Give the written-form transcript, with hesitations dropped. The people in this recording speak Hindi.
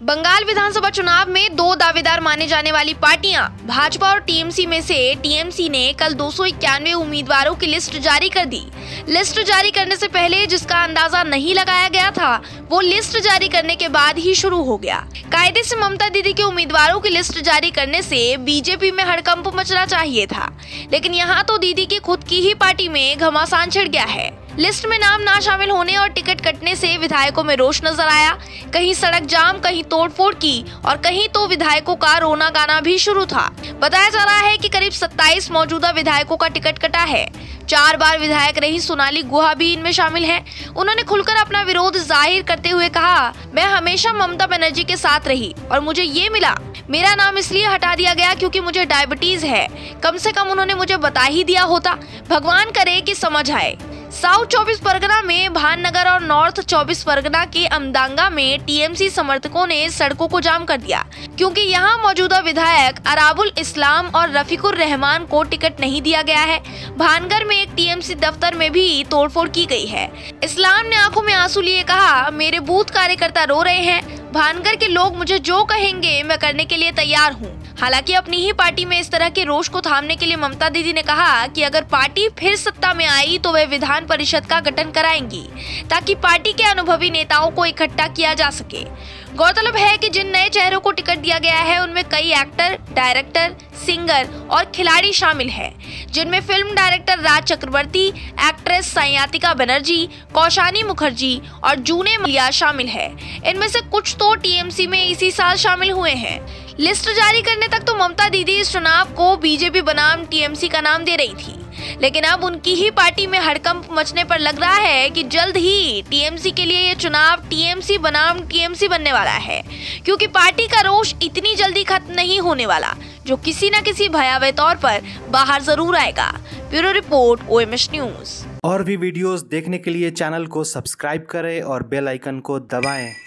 बंगाल विधानसभा चुनाव में दो दावेदार माने जाने वाली पार्टियां भाजपा और टीएमसी में से टीएमसी ने कल 291 उम्मीदवारों की लिस्ट जारी कर दी। लिस्ट जारी करने से पहले जिसका अंदाजा नहीं लगाया गया था वो लिस्ट जारी करने के बाद ही शुरू हो गया। कायदे से ममता दीदी के उम्मीदवारों की लिस्ट जारी करने से बीजेपी में हड़कंप मचना चाहिए था, लेकिन यहाँ तो दीदी की खुद की ही पार्टी में घमासान छिड़ गया है। लिस्ट में नाम ना शामिल होने और टिकट कटने से विधायकों में रोष नजर आया। कहीं सड़क जाम, कहीं तोड़फोड़ की और कहीं तो विधायकों का रोना गाना भी शुरू था। बताया जा रहा है कि करीब 27 मौजूदा विधायकों का टिकट कटा है। 4 बार विधायक रही सोनाली गुहा भी इनमें शामिल है। उन्होंने खुलकर अपना विरोध जाहिर करते हुए कहा, मैं हमेशा ममता बनर्जी के साथ रही और मुझे ये मिला। मेरा नाम इसलिए हटा दिया गया क्योंकि मुझे डायबिटीज है। कम से कम उन्होंने मुझे बता ही दिया होता। भगवान करे कि समझ आए। साउथ 24 परगना में भाननगर और नॉर्थ 24 परगना के अमदांगा में टीएमसी समर्थकों ने सड़कों को जाम कर दिया क्योंकि यहां मौजूदा विधायक अराबुल इस्लाम और रफीकुर रहमान को टिकट नहीं दिया गया है। भानगर में एक टीएमसी दफ्तर में भी तोड़फोड़ की गई है। इस्लाम ने आंखों में आंसू लिए कहा, मेरे बूथ कार्यकर्ता रो रहे हैं। भानगर के लोग मुझे जो कहेंगे मैं करने के लिए तैयार हूँ। हालांकि अपनी ही पार्टी में इस तरह के रोष को थामने के लिए ममता दीदी ने कहा कि अगर पार्टी फिर सत्ता में आई तो वे विधान परिषद का गठन कराएंगी ताकि पार्टी के अनुभवी नेताओं को इकट्ठा किया जा सके। गौरतलब है कि जिन नए चेहरों को टिकट दिया गया है उनमें कई एक्टर, डायरेक्टर, सिंगर और खिलाड़ी शामिल हैं, जिनमें film director Raj Chakraborty, actress Sayantika Banerjee, Koushani Mukherjee और जूने मलिया शामिल है। इनमें से कुछ तो टीएमसी में इसी साल शामिल हुए हैं। लिस्ट जारी करने तक तो ममता दीदी इस चुनाव को बीजेपी बनाम टीएमसी का नाम दे रही थी, लेकिन अब उनकी ही पार्टी में हड़कंप मचने पर लग रहा है कि जल्द ही टीएमसी के लिए ये चुनाव टीएमसी बनाम टीएमसी बनने वाला है, क्योंकि पार्टी का रोष इतनी जल्दी खत्म नहीं होने वाला, जो किसी न किसी भयावह तौर पर बाहर जरूर आएगा। Bureau report, OMS news. और भी वीडियोस देखने के लिए चैनल को सब्सक्राइब करें और बेल आइकन को दबाएं।